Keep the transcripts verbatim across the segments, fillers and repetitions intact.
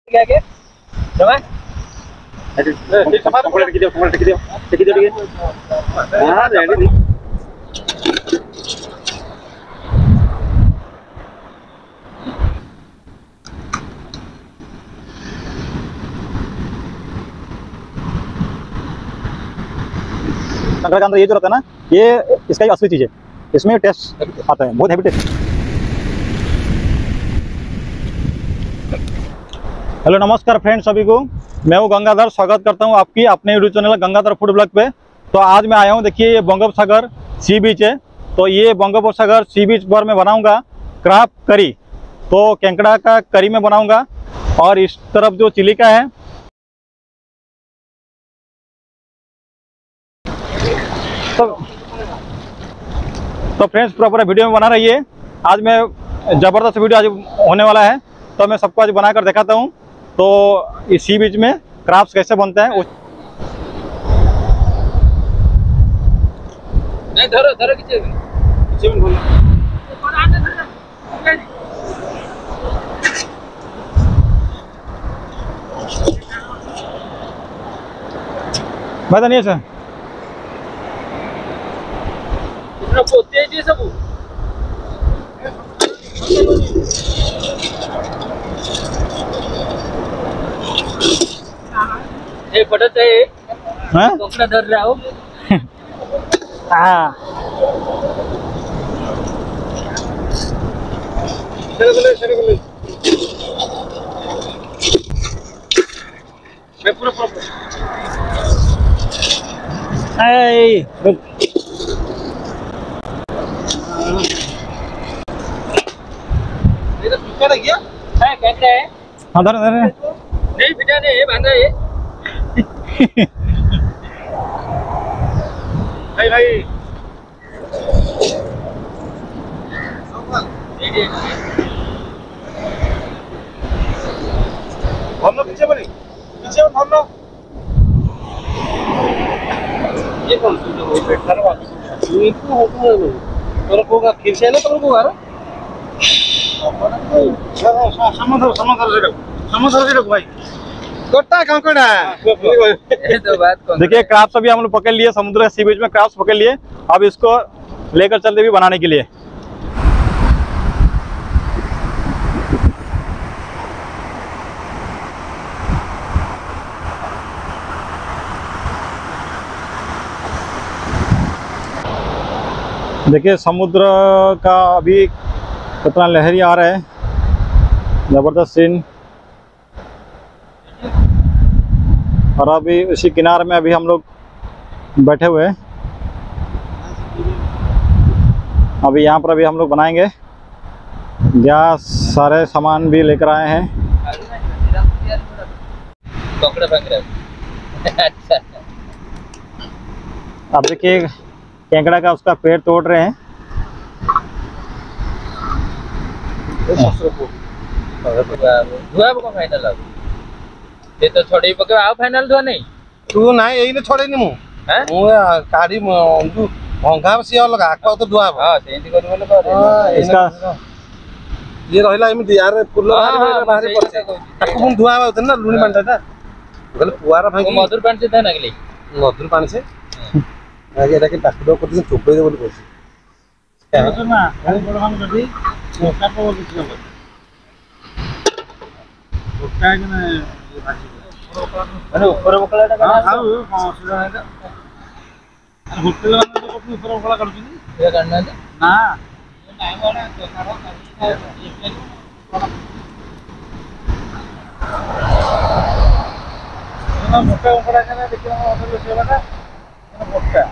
क्या क्या जमा ठीक समार पकड़ के दियो पकड़ के दियो टिक दियो ठीक है हां रेडी संक्रांत के अंदर ये जो रहता है ना, ये इसका ही असली चीज़ है। इसमें टेस्ट आता है, बहुत हैवी टेस्ट। हेलो नमस्कार फ्रेंड्स, सभी को मैं हूँ गंगाधर। स्वागत करता हूँ आपकी अपने YouTube channel Gangadhar food blog पे। तो आज मैं आया हूँ, देखिए ये बंगोपसागर सी बीच है। तो ये बंगोपसागर सी बीच पर मैं बनाऊँगा क्राब करी। तो केंकड़ा का करी में बनाऊँगा और इस तरफ जो चिली का है। तो तो फ्रेंड्स पूरा पूरा वीडियो में बना रहिए। आज मैं ज़बरदस्त वीडियो आज होने वाला है, तो मैं सबको आज बनाकर दिखाता हूँ। तो इस सी बीच में क्राब्स कैसे बनते हैं। नहीं धरो धरो किसे किसे में बोलो भाई नहीं सर इतना पोते जी सब ये पड़त है हैं कोकड़ा धर रहा हो हाँ चलो चलो चलो मैं पूरा पूरा ए रुक ये तो टुकड़ा लग गया है कहते हैं हाँ धर धर नहीं बेटा नहीं ये बांधा है भाई भाई हम लोग पीछे बोले पीछे हम लोग ये कौन सी जो पेट खराब आ गई ये तो होता है तोरा कोगा खीर से ना तोरा कोगा रे समझो समझो से समझो से भाई कोटा कंकड़ा ये तो बात कौन। देखिए क्राब्स अभी हम लोग पकड़ लिए, समुद्र सी बीच में क्राब्स पकड़ लिए। अब इसको लेकर चलते भी बनाने के लिए। देखिए समुद्र का अभी कितना लहरी आ रहा है, जबरदस्त सीन। और अभी उसी किनारे में अभी हम लोग बैठे हुए हैं। अभी यहाँ पर अभी हम लोग बनाएंगे। गैस सारे सामान भी लेकर आए हैं। अब देखिए केंकड़ा का उसका पेड़ तोड़ रहे हैं। ये तो छोड़ी पके आओ फाइनल धो नहीं तू ना एई ने छोड़े नि मु हैं मु काडी जो भंगा से अलग आको तो दुआ हां सेंती करी बोले करे इसका ये रहला एमि यार फुल बाहर बाहर पड़े ताको मु दुआ होत ना लुनी मांटा ता गले पुआरा भांगी मधुर पानी से था नगली मधुर पानी से आगे एटा के टाकड़ो करते चोपे दे बोली कहसी मधुर ना बड़ हम गडी मोका को किछ हो मोका के ना ये भाजी अरे ऊपर बकलाटा का खाऊ हां सुरा है होटल वाला तो अपने ऊपर बकला कर दी ये करना है ना ये टाइम वाला दोसारो कर ना मोका बकला का देखिए ऑर्डर से वाला मोका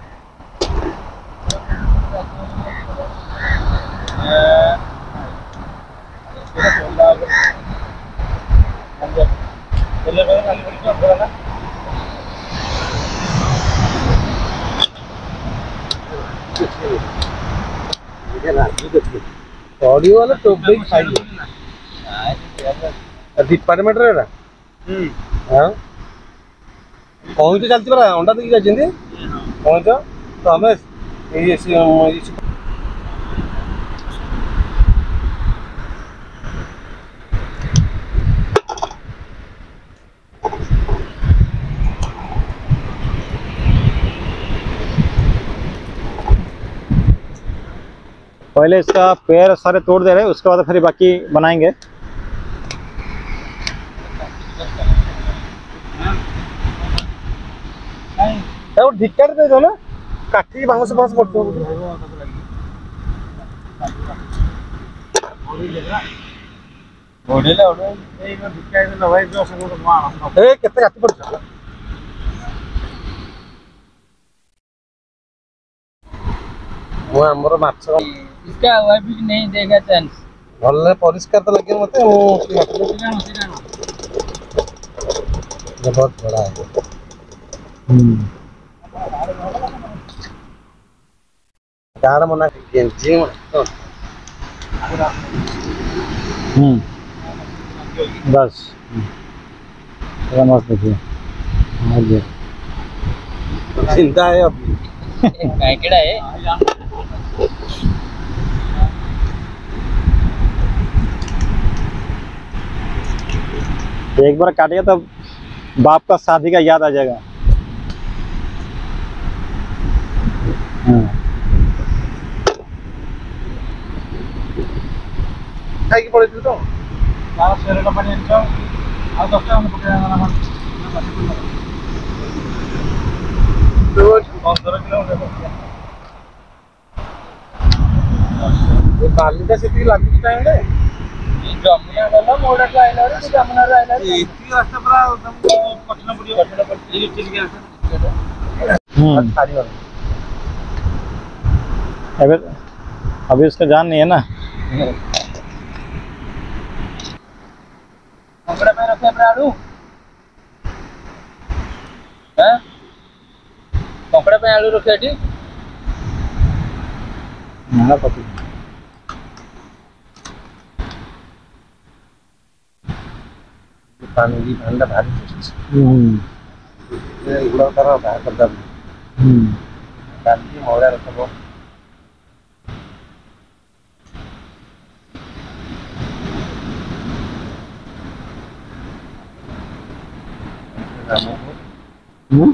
ऑडियो वाला तो भाई खाइए डिपार्टमेंट रे हम्म हां कौन तो चलती परा अंडा देखि जाजंदी कौन तो तो हमें ये पहले इसका पैर सारे तोड़ दे रहे हैं, उसके बाद फिर बाकी बनाएंगे। धिक्कार दे दो ना, काटी बांस बांस पड़ते हो। ए केते काटी पड़छ वो हमर माछ इसका वाइफ भी नहीं देगा चांस। भले परिष्कार तो लगे मते वो बहुत बड़ा है। हम्म कार मना केंची तो हम्म बस ये मस्त देखिए। हाँ जी चिंता है अभी केड़ा है एक बार काटिए तो बाप का शादी का याद आ जाएगा। हाँ। खाई पड़े तो बारह शेर का पानी इनका और दस टाइम पकड़ना ना तो पंद्रह किलो ये बाली का सिटी लागू टाइम रे जमुना गला मोड़ा का आइला रे जमुना रे आइला रे इतनी रास्ता पूरा एकदम कठिन पड़ियो कठिन पड़ियो ये चीज के हम्म खाली हो अभी अभी उसका जान नहीं है ना। कंकड़ा में रखे प्राणु हैं कंकड़ा में आलू रखे ठी ना पति पानी की ठंडा भारी हम्म ये उड़ा कर बाहर कर दब हम्म काली मोड़ा रखबो हम्म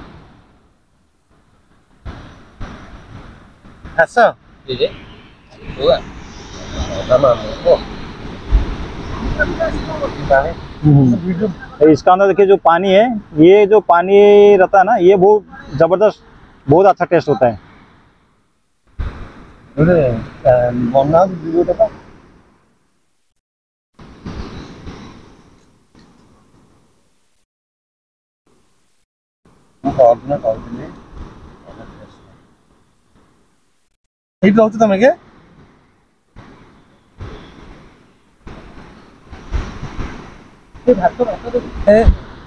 ऐसा ठीक है हुआ तमाम वो हम्म। तो इसका अंदर देखिए जो पानी है, ये जो पानी रहता है ना, ये बहुत जबरदस्त, बहुत अच्छा टेस्ट होता है। अरे बना वीडियो देखा और ना कॉल में ठीक लगता तुम्हें के ये भात तो भात तो ए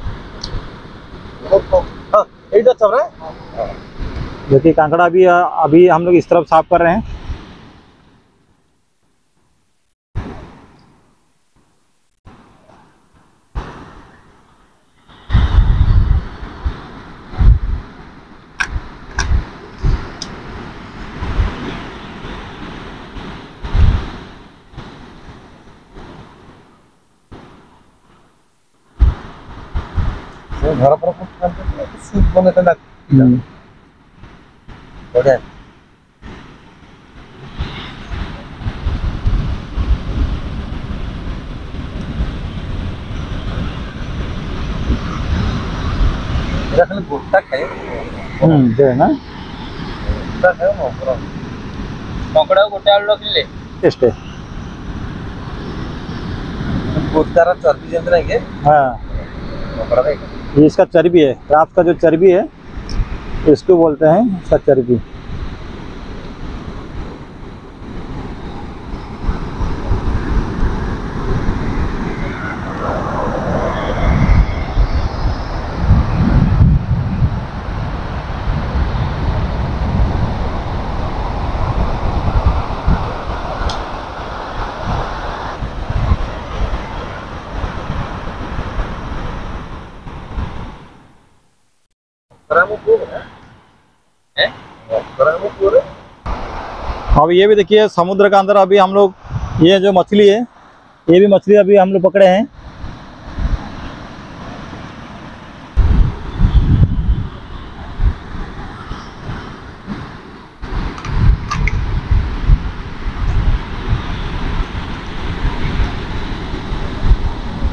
हां एटा चबरा देखिए कांकड़ा अभी अभी हम लोग इस तरफ साफ कर रहे हैं। घर पर सूप बने तो हम्म। बढ़िया खाली गोटा खाए हम्म दे ना गोटा खाए मोहरा कंकड़ा गोटे आलू रखले टेस्ट है। गोटारा चर्बी जंत नहीं के हाँ मोहरा रे ये इसका चर्बी है, रात का जो चर्बी है इसको बोलते हैं इसका चर्बी। अब ये भी देखिए समुद्र का अंदर अभी हम लोग, ये जो मछली है, ये भी मछली अभी हम लोग पकड़े हैं।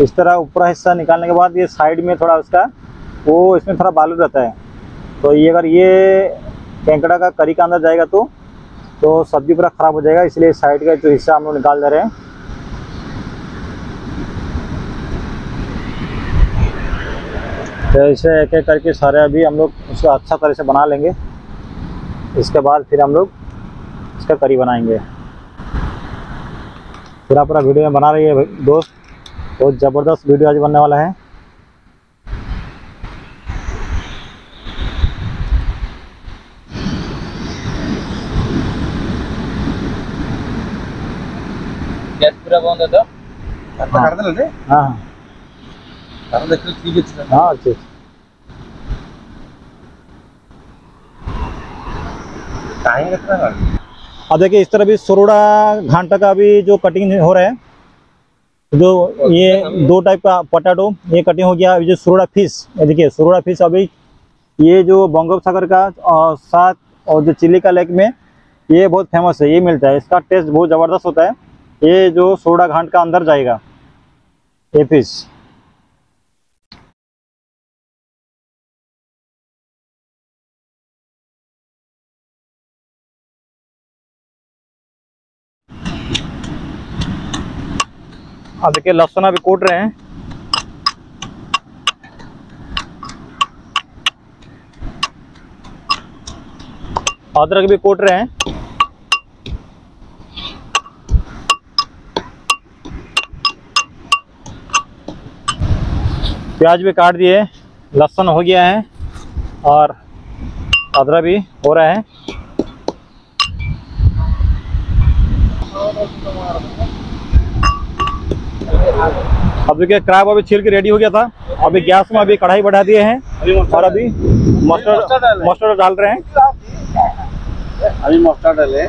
इस तरह ऊपर हिस्सा निकालने के बाद ये साइड में थोड़ा उसका वो इसमें थोड़ा बालू रहता है, तो ये अगर ये केंकड़ा का करी का अंदर जाएगा तो तो सब्जी पूरा ख़राब हो जाएगा, इसलिए साइड का जो हिस्सा हम लोग निकाल दे रहे हैं। तो इसे एक एक करके सारे अभी हम लोग उसको अच्छा तरह से बना लेंगे, इसके बाद फिर हम लोग इसका करी बनाएंगे। पूरा पूरा वीडियो में बना रही है दोस्त, बहुत ज़बरदस्त वीडियो आज बनने वाला है। गैस पूरा बंद है तो काट काट दे हाँ हाँ काट देख ठीक है। हाँ ठीक। टाइम कितना है? अब देखिए इस तरह भी सरोड़ा घांटा का भी जो कटिंग हो रहा है, जो ये दो टाइप का पोटैटो ये कटिंग हो गया। जो सरोड़ा फिश, ये देखिए सरोड़ा फिश अभी ये जो बंगोपसागर का और साथ और जो चिल्ली का लेक में ये बहुत फेमस है, ये मिलता है, इसका टेस्ट बहुत ज़बरदस्त होता है। ये जो सरोड़ा घाट का अंदर जाएगा ये फिश। अब देखिए लहसुन अभी कूट रहे हैं। अदरक भी कूट रहे हैं। प्याज भी काट दिए, लहसुन हो गया है और अदरक भी हो रहा है। अब देखिए क्राब अभी छील के रेडी हो गया था। अभी गैस में अभी कढ़ाई बढ़ा दिए हैं और अभी मस्टर्ड मस्टर्ड डाल रहे हैं। अभी मस्टर्ड डाले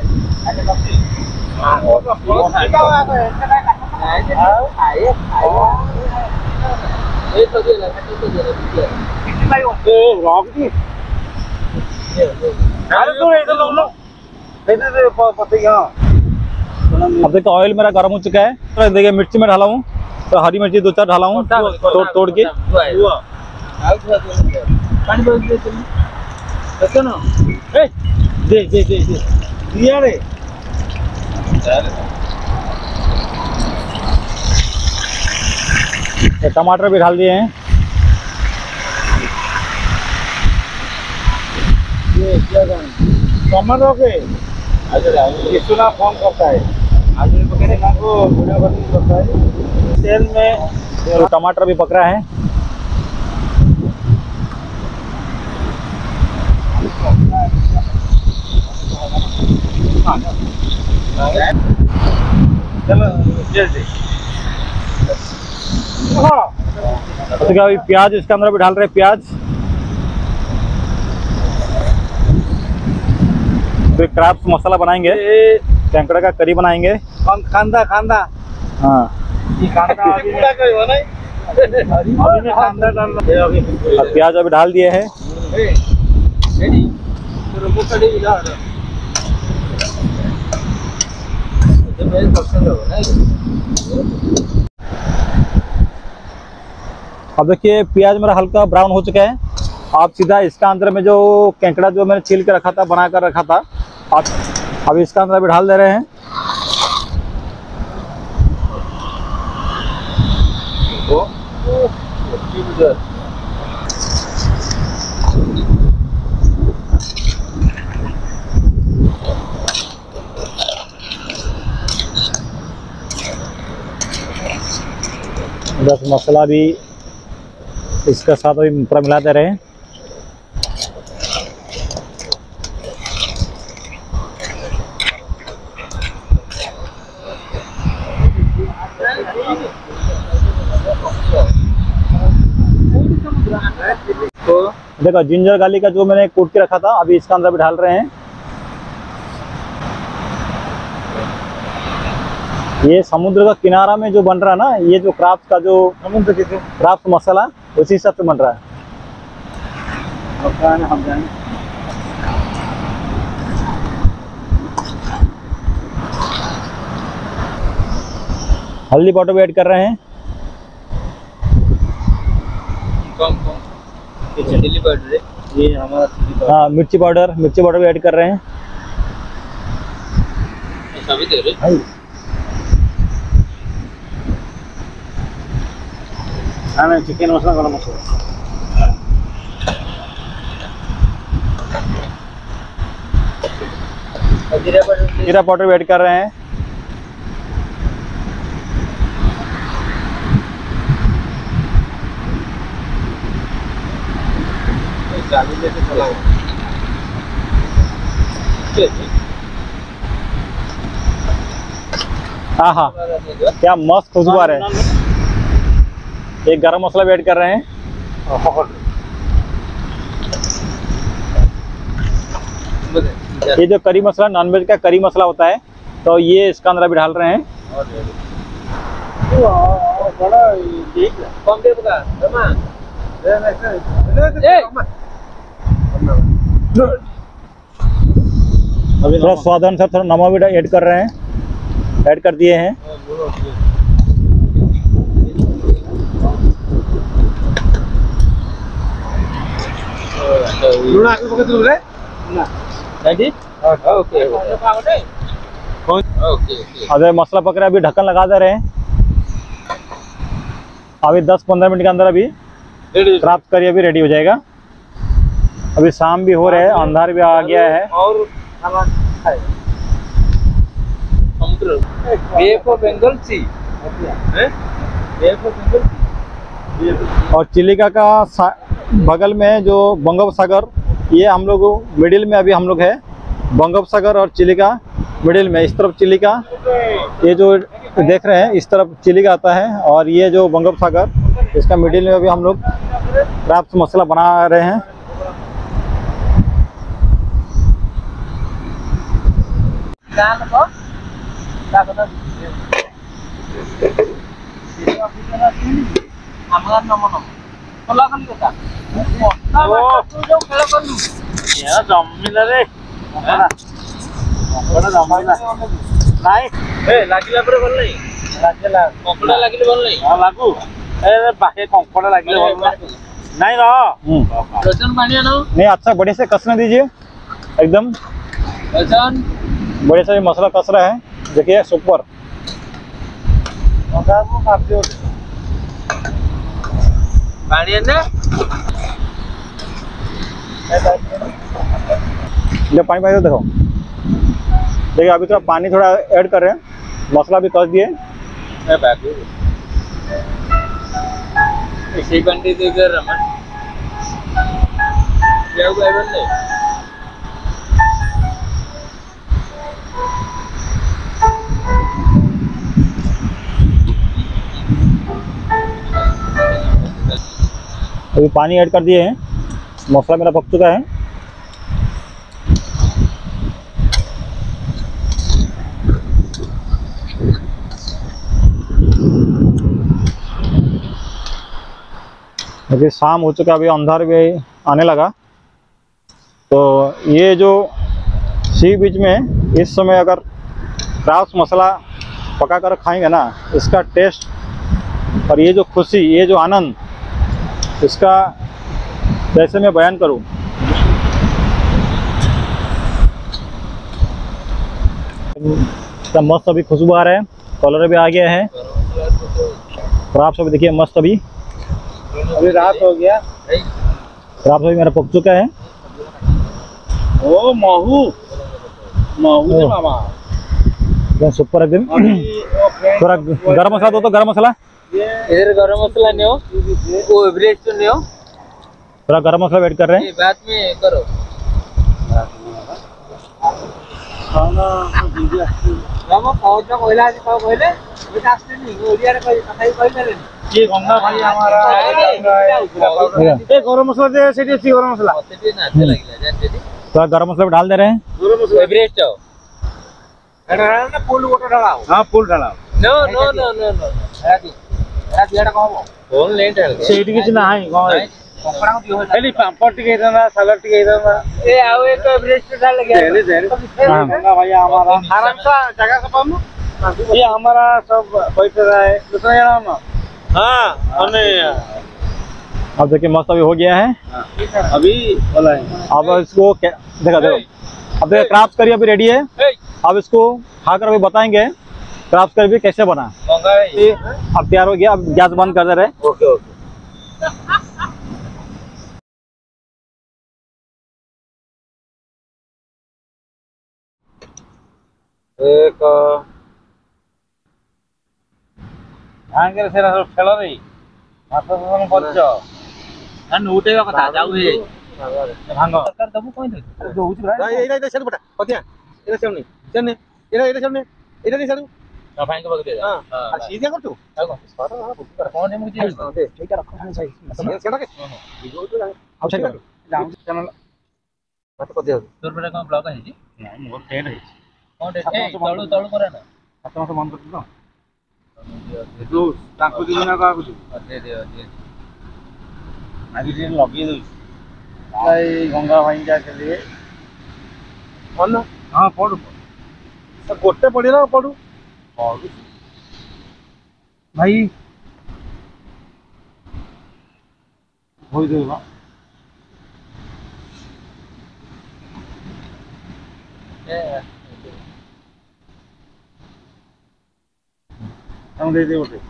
अब देखिए ऑयल मेरा गर्म हो चुका है। देखिए मिर्ची में डाला हूँ, तो हरी मिर्ची दो चार डाला हूँ तोड़ तोड़ के। दे दे दे दे दिया रे। टमाटर भी डाल दिए हैं। ये क्या टमाटर के किसुना फोन करता है, आदमी पकड़े ना को वीडियो कॉलिंग करता है। तेल में तो टमाटर भी पक रहा है। चलो जल्दी। तो क्या अभी प्याज इसके अंदर भी डाल रहे हैं, प्याज। फिर क्रैब्स मसाला बनाएंगे, केंकड़ा का करी बनाएंगे। खांदा खांदा हाँ ये खांदा अभी अभी खांदा डालना। और प्याज अभी डाल दिए हैं। अब देखिए प्याज मेरा हल्का ब्राउन हो चुका है। आप सीधा इसका अंदर में जो केंकड़ा जो मैंने छील के रखा था, बना कर रखा था, आप अब इसका अंदर भी डाल दे रहे हैं। बस मसाला भी इसके साथ अभी पूरा मिलाते रहे। तो देखो जिंजर गार्लिक का जो मैंने कूट के रखा था अभी इसका अंदर भी डाल रहे हैं। ये समुद्र का किनारा में जो बन रहा है ना, ये जो क्राफ्ट का जो समुद्र के क्राफ्ट मसाला उसी हिसाब से बन रहा है। हम जाएंगे हल्दी पाउडर भी ऐड कर रहे हैं। चिल्ली पाउडर है, ये हमारा चिल्ली पाउडर। हाँ मिर्ची पाउडर, मिर्ची पाउडर भी ऐड कर रहे हैं। सभी दे रहे हाँ मैं चिकन मसाला गरम मसाला जीरा पाउडर जीरा पाउडर भी ऐड कर रहे हैं। चालू लेके चला हाँ हाँ क्या मस्त खुशबू आ रहा है। एक गरम मसाला भी ऐड कर रहे हैं। ये जो करी मसाला, नॉनवेज का करी मसाला होता है, तो ये इसका अंदर भी डाल रहे हैं। थोड़ा स्वाद अनुसार थोड़ा नमक भी ऐड कर रहे हैं, ऐड कर दिए हैं। लूण आके पकड़ दो रे ना ओके ओके ओके अगर मसाला पक रहा है, अभी ढक्कन लगा दे रहे हैं। अभी दस पंद्रह मिनट के अंदर अभी क्राफ्ट करी अभी रेडी हो जाएगा। अभी शाम भी हो रहा है, अंधार भी आ गया है। और खाना खाए समुद्र बे ऑफ बंगाल सी हैं, बे ऑफ बंगाल सी। और चिलिका का बगल में जो बंगोपसागर, ये हम लोग मिडिल में अभी हम लोग है। बंगोपसागर और चिलिका मिडिल में, इस तरफ चिलिका, ये जो देख रहे हैं इस तरफ चिलिका आता है, और ये जो बंगोपसागर, इसका मिडिल में अभी हम लोग क्राफ्ट मसाला बना रहे हैं। লাগিলা পরে ভাল নাই লাগিলা কঙ্কড়া লাগিলে ভাল নাই হ্যাঁ লাগু এ বাহে কঙ্কড়া লাগিলে ভাল নাই না वजन पानी ना नहीं, अच्छा बड़े से कसने दीजिए एकदम। वजन बड़े से मसाला कस रहा है, देखिए सुपर। पानी ना जब पानी पानी तो देखो, देखिए अभी थोड़ा पानी थोड़ा ऐड कर रहे हैं, मसाला भी कस दिए। ए बाबू इसी कंडी दे दे रमन क्या हुआ बोल ले अभी पानी ऐड कर दिए हैं, मसाला मेरा पक चुका है। अभी शाम हो चुका, अभी अंधार भी आने लगा। तो ये जो सी बीच में इस समय अगर क्राफ्ट मसाला पका कर खाएंगे ना, इसका टेस्ट और ये जो खुशी, ये जो आनंद, इसका कैसे मैं बयान करूं। मस्त अभी खुशबू आ रहा है, कलर भी आ गया है। क्राफ्ट अभी देखिए मस्त, अभी अभी रात हो गया क्राफ्ट अभी मेरा पक चुका है। ओ महू महू दे मामा एकदम सुपर एकदम। थोड़ा गरम मसाला दो तो, गरम मसाला इधर गरम मसाला नहीं हो वो एवरेज तो नहीं हो, थोड़ा गरम मसाला ऐड कर रहे हैं। ये बाद में करो खाना मामा पहुंच ना कोयला आज कब कोयले वो कास्ते नहीं ओडिया रे कोई कथाई कोई ये गंगा भाई हमारा ए गरम मसाला दे सेठी सी गरम मसाला सेठी ना अच्छे लगिला जानते दी थोड़ा गरम मसाला डाल दे रहे हैं। गरम मसाला एवरेज तो एड़ा ना फुल वाटर डालाओ। हां फुल डालाओ। No no no no no एड़ा दी एड़ा दियाडा कहबो फोन लेट है सेठी किछ ना है गय कपड़ा को दियो खाली पापड़ टिके देना, सलाद टिके देना। ए आओ एक एवरेज तो डाल गया दे दे गंगा भाई हमारा आराम से जगह का पाम ये हमारा सब बैठ रहा है दूसरा जना ना। हां हमने अब देखिए मस्त अभी हो गया है। अभी बोला है। अब इसको क्या- देखा देखो अब देखिए क्रैप्स करी अभी रेडी है। अब इसको खाकर अभी बताएंगे क्रैप्स करी भी कैसे बना। ये अब तैयार हो गया। अब गैस बंद कर दे रहे। Okay okay. एक ଭାଙ୍ଗରେ ସେରା ସବୁ ଖେଳରେ ମାଛ ଫସଲ କରିଛ ନା ଉଠେଇବା କଥା ଯାଉ ହେ ଭାଙ୍ଗ ସରକାର ଦବୁ କହିଲେ ଦଉଛି ପ୍ରାୟ ଏଇଟା ଏଇଟା ସେଠୁ ପଟା ପତିଆ ଏଇଟା ସେଉନି ସେନେ ଏଇଟା ଏଇଟା ସେଉନି ଏଇଟା ଦେଇ ସେଠୁ ଭାଇଙ୍କ ପାଖରେ ଦିଆ ହଁ ଆଉ ସିଧା କରୁଛୁ ଆଉ କଣ ସର ନା ବୁଝି କର କଣ ଏମିତି ଜିନିଷ ହଁ ଦେ ସେଇଟା ରଖ ଖାଲି ସାଇ ସେଟା କେ ଭିଡିଓ ତ ଆଉ ସେଇଟା ଯାଉଛି ଚ୍ୟାନେଲ ମତେ ପତିଆ ତୋର ପରା କଣ ବ୍ଲଗ ହେଇଛି ନାଇଁ ମୋର ଟେନ୍ ହେଇଛି କଣ ଟେନ୍ ଏଇ ତଳୁ ତଳୁ କରେ ନା ସାତ ମାସ ବନ୍ଦ କରିଛୁ ତ ଯୋଉ ତାଙ୍କୁ ଦିନ ନା କାହାକୁ ଦିଅ ଦେ ଦେ ଦେ ଆଜି ଟିକେ ଲଗେଇ ଦଉଛି ଏଇ ଗଙ୍ଗା ଭାଇ ଯା ଖେଳିବେ ହଁ ନା ହଁ ପଢୁ ଗୋଟେ ପଡିଲା ପଡୁ ପଢୁ ଭାଇ ହୋଇଦେବ दे दे उठे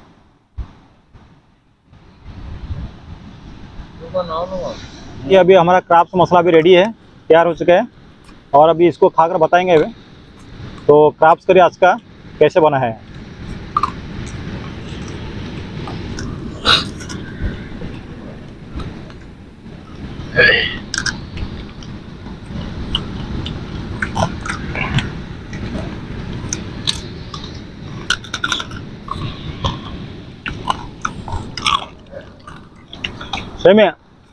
ये अभी हमारा क्रैप्स मसाला भी रेडी है, तैयार हो चुका है और अभी इसको खाकर बताएंगे अभी तो क्रैप्स करी आज का कैसे बना है। सही में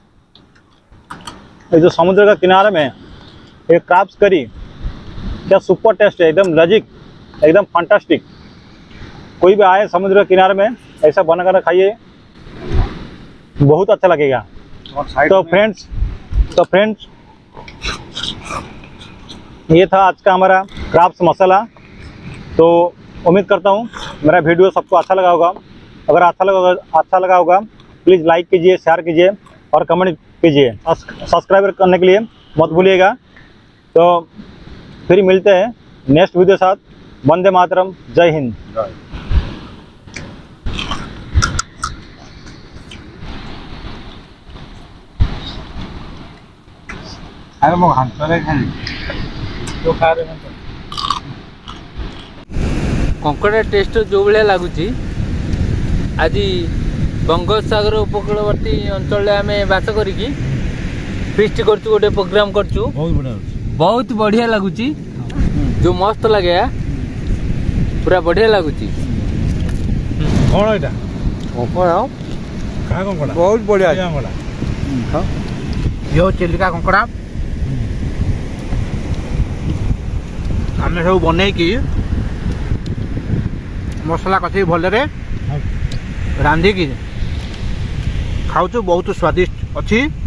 ये जो समुद्र का किनारे में ये क्रैप्स करी क्या सुपर टेस्ट है, एकदम लजीक, एकदम फंटास्टिक। कोई भी आए समुद्र के किनारे में ऐसा बनाकर खाइए, बहुत अच्छा लगेगा। तो फ्रेंड्स तो फ्रेंड्स ये था आज का हमारा क्रैप्स मसाला। तो उम्मीद करता हूँ मेरा वीडियो सबको अच्छा लगा होगा। अगर अच्छा लगा अच्छा लगा होगा प्लीज़ लाइक कीजिए, शेयर कीजिए और कमेंट कीजिए। सब्सक्राइब करने के लिए मत भूलिएगा। तो फिर मिलते हैं नेक्स्ट वीडियो साथ। वंदे मातरम, जय हिंद। अरे मो हांतरे खाली जो खा रे कंकड़ा टेस्ट जो भाया लगुच आज बंगोपसागर उपकूलवर्ती अंचल आम बास करिकी फीस्ट करचु, गोटे प्रोग्राम करचु। बहुत बढ़िया बहुत बढ़िया लगुच, जो मस्त लगे पूरा बढ़िया लगुच। कौन एटा कंकड़ा का कंकड़ा बहुत बढ़िया कंकड़ा यो चिलिका कंकड़ा आम सब बनईकी मसला कषे भलरे रांधिकी खाऊँ, बहुत स्वादिष्ट अच्छी।